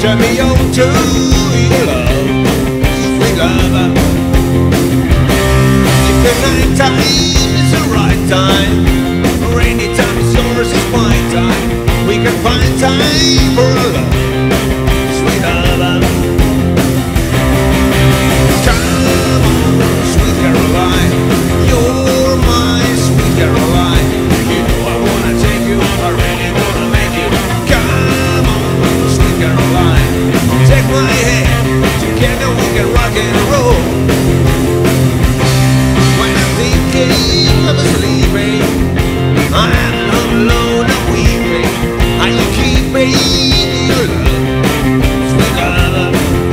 Turn me on to your love, sweet love. If the night time is the right time, rainy time is yours, it's my time. We can find time for love, sweet love. Come on, sweet Caroline, you're my sweet Caroline. You know I wanna take you, I really wanna make you. Come on, sweet Caroline, take my hand, together we can rock and roll. When I'm thinking of sleeping, I'm alone and weeping, and you keep me in your love, sweet love.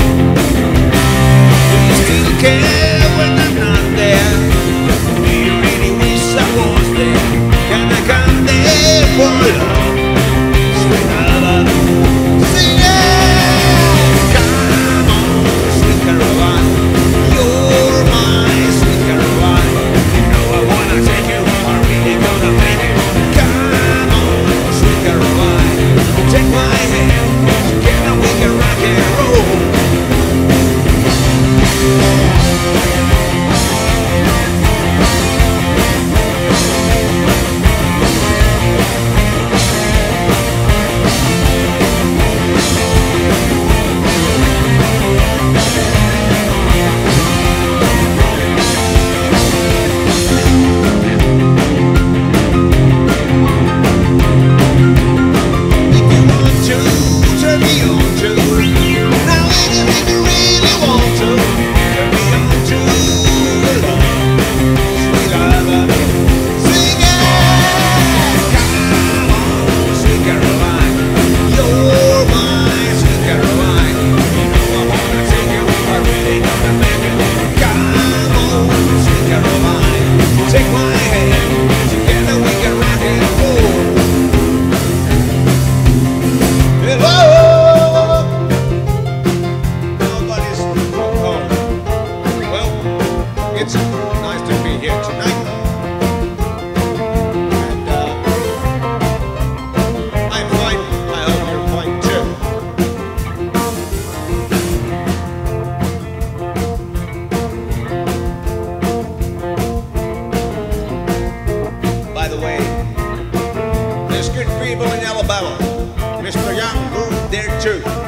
Do you still care when I'm not there? Do you really wish I was there? Can I come there for love, sweet love? Sing it! Come on, sweet Caroline, you're my sweet Caroline. You know I wanna take you, I really gonna make it. Come on, sweet Caroline, take my hand, together we can rock and roll. If you want to, turn me on to. Now if you really want to, turn me on to your love, sweet love. Sing it! Come on, sweet Caroline, you're my sweet Caroline. You know I wanna take you, I really gonna make it. Come on, sweet Caroline, take my hand, together we can rock and roll. Hello! Nobody's come home. Well, it's nice to be here tonight. And I'm fine. I hope you're fine too. By the way, there's good people in Alabama. Mr. Young moved there too.